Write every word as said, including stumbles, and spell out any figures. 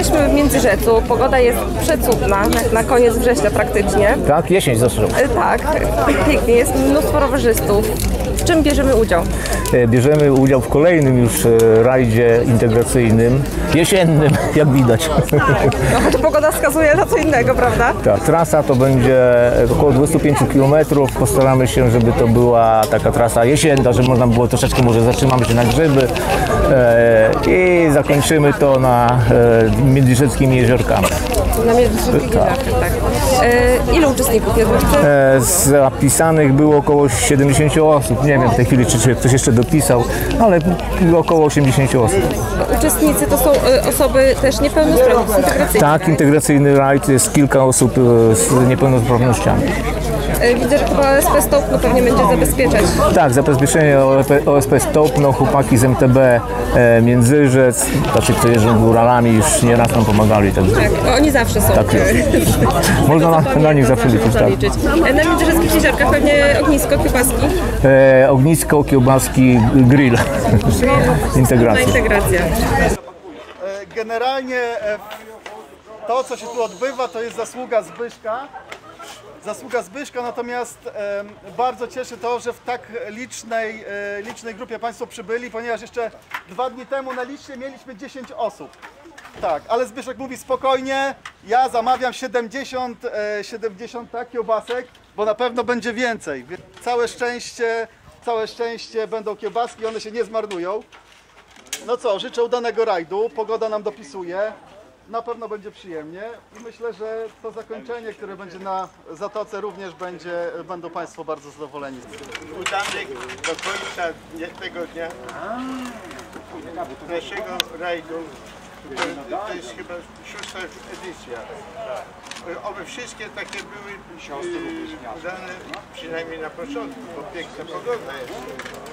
Jesteśmy w Międzyrzecu, pogoda jest przecudna, jak na koniec września praktycznie. Tak, jesień zaszła. E, Tak, pięknie, jest mnóstwo rowerzystów. W czym bierzemy udział? E, Bierzemy udział w kolejnym już e, rajdzie integracyjnym, jesiennym, jak widać. No, choć pogoda wskazuje na co innego, prawda? Ta trasa to będzie około dwadzieścia pięć kilometrów. Postaramy się, żeby to była taka trasa jesienna, żeby można było troszeczkę, może zatrzymamy się na grzyby e, i zakończymy to na e, międzyrzeckimi jeziorkami. Na Międzyrzeckich jeziorach, tak. E, ilu uczestników jest? E, zapisanych było około siedemdziesiąt osób. Nie wiem w tej chwili, czy, czy ktoś jeszcze dopisał, ale około osiemdziesiąt osób. Uczestnicy to są e, osoby też niepełnosprawne, integracyjne. Tak, integracyjny rajd jest kilka osób e, z niepełnosprawnościami. E, widzę, że chyba O S P Stopno pewnie będzie zabezpieczać. Tak, zabezpieczenie O S P Stopno, chłopaki z M T B e, Międzyrzec, tacy, którzy jeżdżą góralami, już nieraz nam pomagali. Także. Tak, oni zawsze są. Tak jest. Można na, na nich zawsze liczyć. Można Tak. liczyć. E, na Międzyrzeckich jeziorkach pewnie ognisko, kiełbaski. E, ognisko, kiełbaski, grill. Integracja. Integracja. Generalnie to, co się tu odbywa, to jest zasługa Zbyszka. Zasługa Zbyszka, natomiast e, bardzo cieszy to, że w tak licznej, e, licznej grupie Państwo przybyli, ponieważ jeszcze dwa dni temu na liście mieliśmy dziesięć osób. Tak, ale Zbyszek mówi spokojnie, ja zamawiam siedemdziesiąt, e, siedemdziesiąt tak, kiełbasek, bo na pewno będzie więcej. Całe szczęście, całe szczęście będą kiełbaski, one się nie zmarnują. No co, życzę udanego rajdu, pogoda nam dopisuje. Na pewno będzie przyjemnie i myślę, że to zakończenie, które będzie na Zatoce, również będzie, będą Państwo bardzo zadowoleni. Udanych do końca tego dnia naszego rajdu. To, to jest chyba szósta edycja. Oby wszystkie takie były yy, udane, przynajmniej na początku, bo piękna pogoda jest.